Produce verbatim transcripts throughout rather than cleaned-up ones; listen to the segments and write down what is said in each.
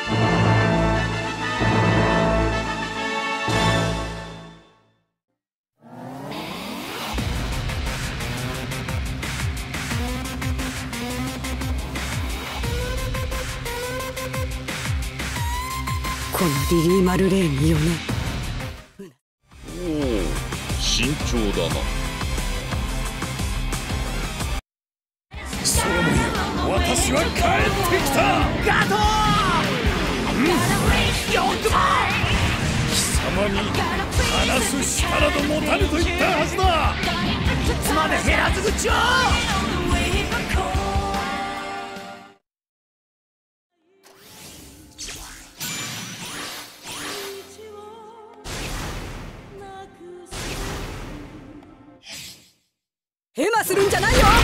このリリー・マルレーンよね。 おお、慎重だな。 ソロモンよ、私は帰ってきた。ガトー、うん、よくも貴様に話す力と持たぬと言ったはずだ。いつまで減らず口を。 ヘマするんじゃないよ。もう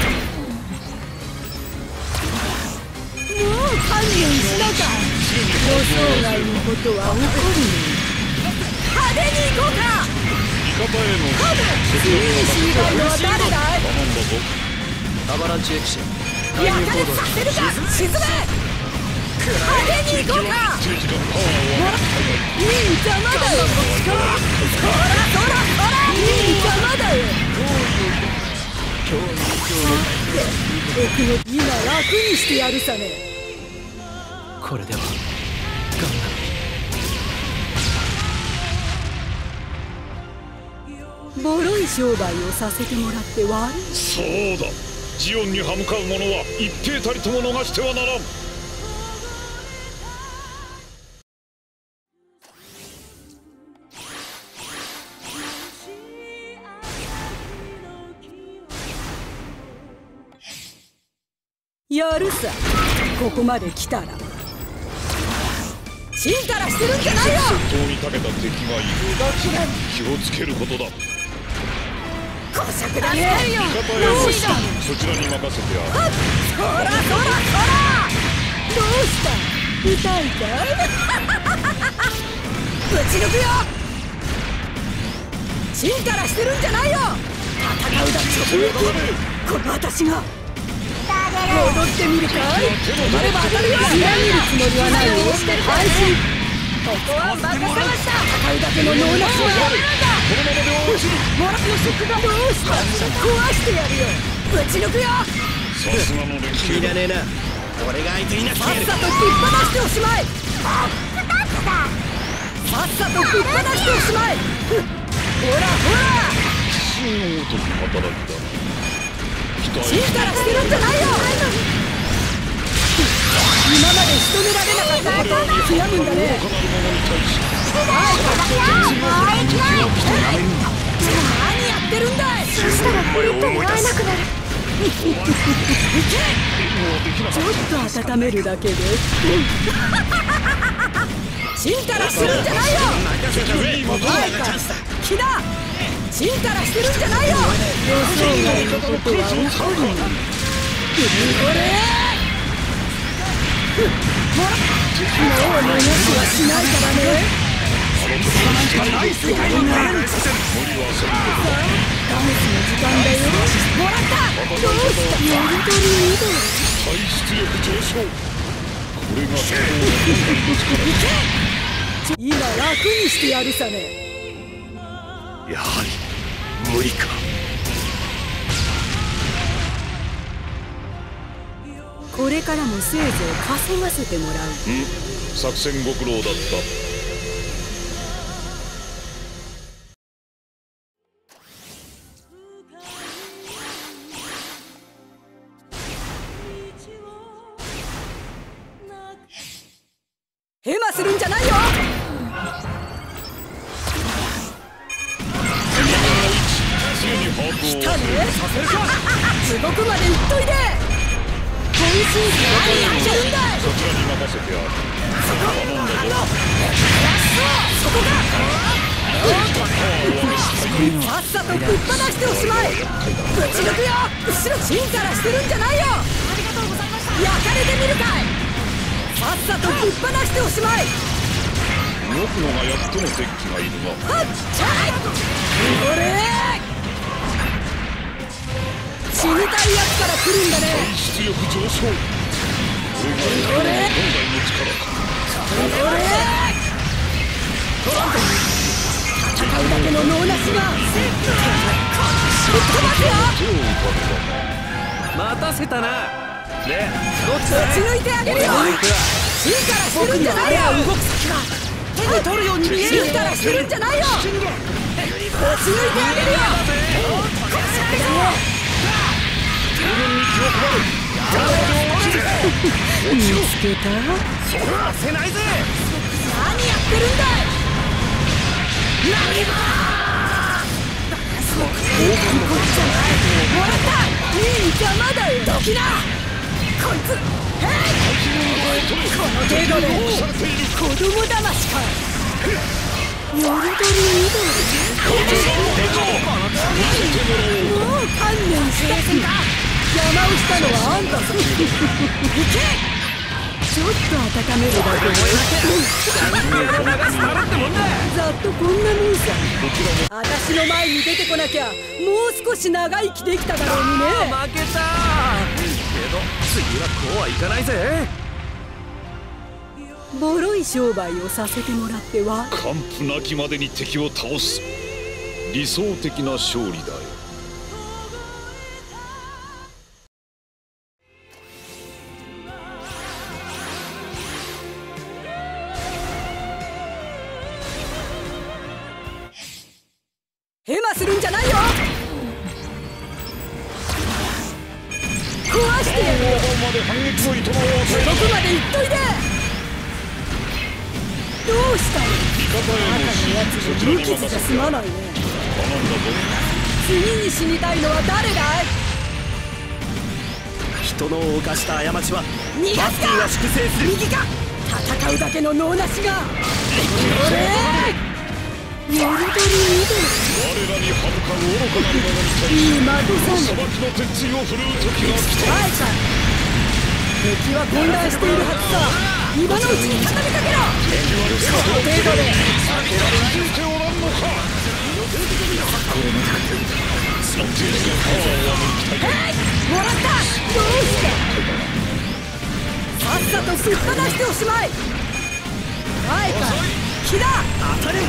観念したか。予想外のことは起こる。派手に行こうか。 味方へのカブ、次に死にたいのは誰だい。 頼んだぞ。 アバランチエクション、 焼かれさせるか。沈め。派手に行こうか。 ステージのパワーはいい邪魔だよ。そらそらそら、いい邪魔だよ。僕の今楽にしてやるさね。 これではボロい商売をさせてもらって悪い。 そうだ、ジオンに歯向かう者は一兵たりとも逃してはならん。 やるさ。ここまで来たらちんたらしてるんじゃないよ。 戦闘に長けた敵がいる。気をつけることだ。 こしゃくだね。 味方へのそちらに任せてある。 そらそらそら。どうした、痛いかい。ぶち抜くよ。ちんたらしてるんじゃないよ。戦うだけこの私が踊ってみるかい。止まれば当たるよ。見られるつもりはないよ。配信ここは任せました。戦うだけの能力はやめるんだ。 このままでは落ちる。 モラ予測がどうした。壊してやるよ。ぶち抜くよ。 さすがの連携だ。 いらねえな。俺が相手になってさっやる。 さとぶっ放しておしまい。さっさとぶっ放しておしまい。ほらほら、 神王という働きだ。 ちんたらしてるんじゃないよ。今まで仕留められなかったことを悔やむんだね。はい何やってるんだい。そしたらプリットも会えなくなる。ちょっと温めるだけでちんたらしてるんじゃないよ。はいか木だ。ちんたらしてるんじゃないよ。予想外のことは起こる。これもう逃しはしないからね。 ない世界のダンスの時間だよ。もらった。どうした。やりとり移動。 体出力上昇。これが今楽にしてやるさね。 やはり無理か。 これからもせいぜい稼がせてもらう。 うん作戦ご苦労だった。 ヘマするんじゃないよ。来たね。地獄まで行っといで。今シーズン何やってるんだい。 そちらに任せてある。頼んだぞ。 そこか。さっさとぶっ放しておしまい。ぶち抜くよ。後ろチンタラしてるんじゃないよ。ありがとうございました。焼かれてみるかい。さっさとぶっ放しておしまい。 動くのがやっとのデッキがいるが。 はっちゃい。これ死にたいやつから来るんだね。 出力上昇。これが本来の力か。 待たせたな。で、どっちだ。打ち抜いてあげるよ。進化らしてるんじゃないよ。動く先が手に取るように見える。進化らしてるんじゃないよ。打ち抜いてあげるよ。見つけた？ せないぜ。 何やってるんだい。何ももらった。いい邪魔だよ。どきなこいつ。へいこの程度で子供騙しか。よりどり緑。もう観念してんだ。邪魔をしたのはあんたさ。行け。ちょっと温めるだけでざっとこんなもんさ。私の前に出てこなきゃもう少し長生きできただろうにね。 負けたけど次はこうはいかないぜ。 ボロい商売をさせてもらっては。 完膚なきまでに敵を倒す理想的な勝利だよ。 ヘマするんじゃないよ。壊してやるよ。 まで反撃の糸のどこまで行っといで。どうしたの。 味方への死やつ無傷じゃ済まないね。 頼んだぞ。 次に死にたいのは誰だい。 人の犯した過ちは逃がすか。 が粛清する。 右か。戦うだけの能なしが。それよりどり緑。 我らに歯向かう愚かな者に対し裁きの鉄槌を振るう時が来た。 はいか。敵は混乱しているはずさ。今のうちに畳みかけろ。この程度で気づいておらんのか。安定してパワーを上げる期待。 へいもらった。どうしてさっさとすっぱ出しておしまい。はいか。木だ。 当たれ。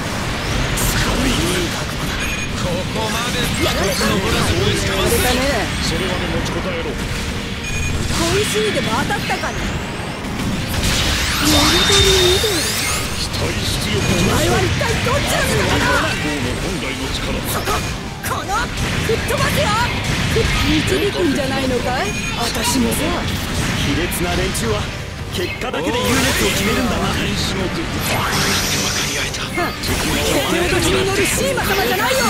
ここまでやられた。やられたね。 それまで持ちこたえろ。 小石にでも当たったかね。よりどり緑。 期待出力。 お前は一体どっちの味方だ。 本来の力。 そここの吹っ飛ばすよ。導くんじゃないのかい。私もさ。 卑劣な連中は結果だけで優劣を決めるんだな。 決定時に乗るシーマ様じゃないよ。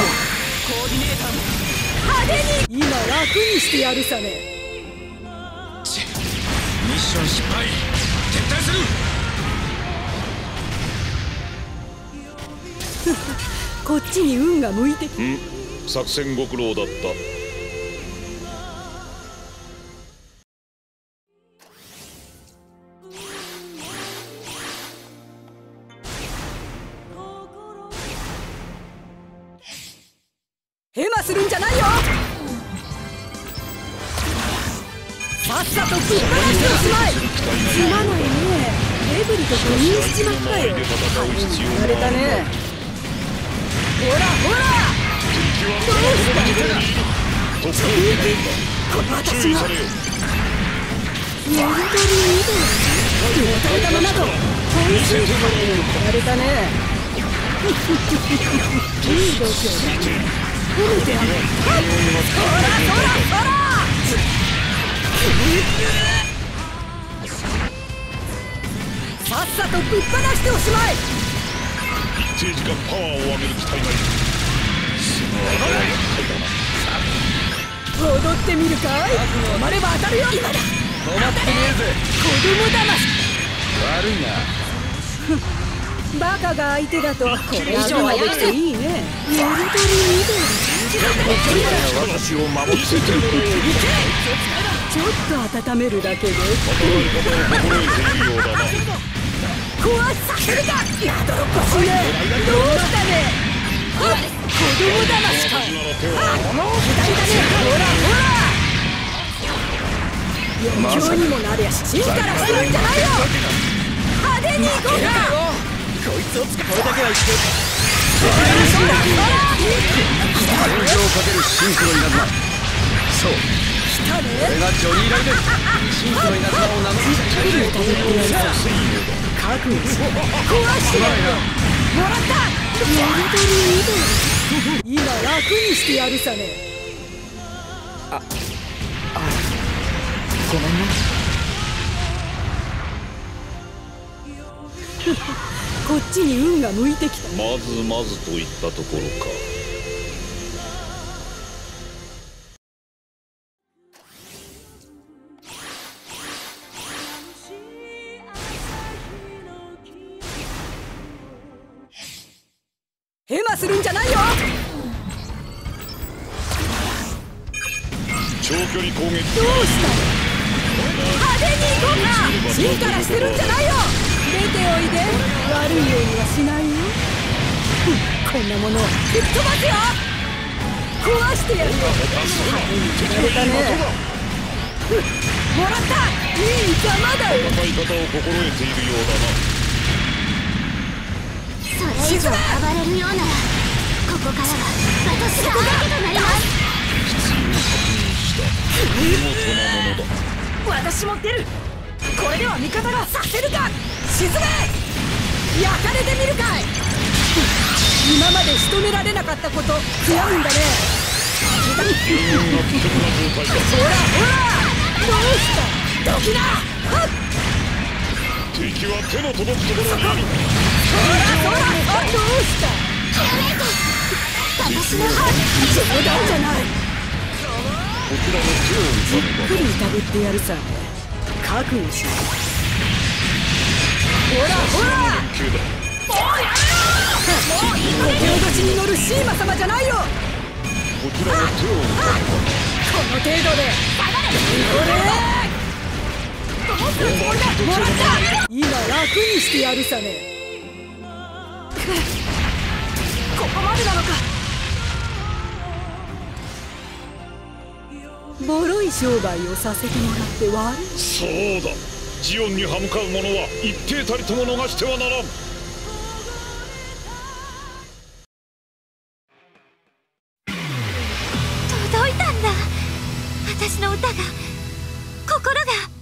派手に今楽にしてやるさね。 ミッション失敗。撤退する。 こっちに運が向いて。 うん作戦ご苦労だった。 ヘマするんじゃないよ。さっさとぶっ放しておしまい。すまないね。エブリと誤認しちまったよ。やれたね。ほらほらどうしたこの私がよりどり緑両体玉など恋しい。やれたね。いい度胸褒めてやる。ほらほらほらさっさとぶっ放しておしまい。 一定時間パワーを上げる期待がいる。 踊ってみるかい。止まれば当たるよ。今だ。 止まってねえぜ。 子供騙し。 悪いな。 バカが相手だとこれ以上はできていいね。よりどり緑。 私を守っててもちょっと温めるだけで壊させるか。やどろっこしいね。どうしたね。子供騙しか。左だね。ほらほら余興にもなりゃし進化らしてるんじゃないよ。派手に行こうか。 こいつを使うだけは言ってほらほらほら感情をかけるシンクロになるな。 長。 来たね。 俺がジョニー・ライデン。真の稲妻を名乗るじっくり歌ってやるさ。覚悟し壊してやるよ。もらった。今楽にしてやるさね。あ、あ、ごめんな。こっちに運が向いてきた。 まずまずといったところか。 ヘマするんじゃないよ。 長距離攻撃。 どうしたの。派手に行こうか。チンからしてるんじゃないよ。出ておいで。悪いようにはしないよ。こんなもの吹っ飛ばすよ。壊してやるよ。派手に決まれたね。もらった。いい邪魔だよ。 戦い方を心得ているようだな。 それ以上暴れるようならここからは私が相手となります。 見事なものだ。 私も出る。これでは味方がさせるか。沈め。焼かれてみるかい。今まで仕留められなかったこと悔やむんだね。ほらほら。どうした。どきな。はっ。 敵は手の届くところにある。 ほらほら。あ、どうした。 私の冗談じゃない。 こちらの手をじっくり疑ってやるさ。覚悟しろ。ほらほら。 急だ。 もうやめろ。もう手落としに乗るシーマ様じゃないよ。 こちらの手をこの程度でこれどうするつもりだ。もらった。今楽にしてやるさね。ここまでなのか。ボロい商売をさせてもらって悪い。 そうだ。ジオンに歯向かう者は一定たりとも逃してはならん。 届いたんだ。私の歌が心が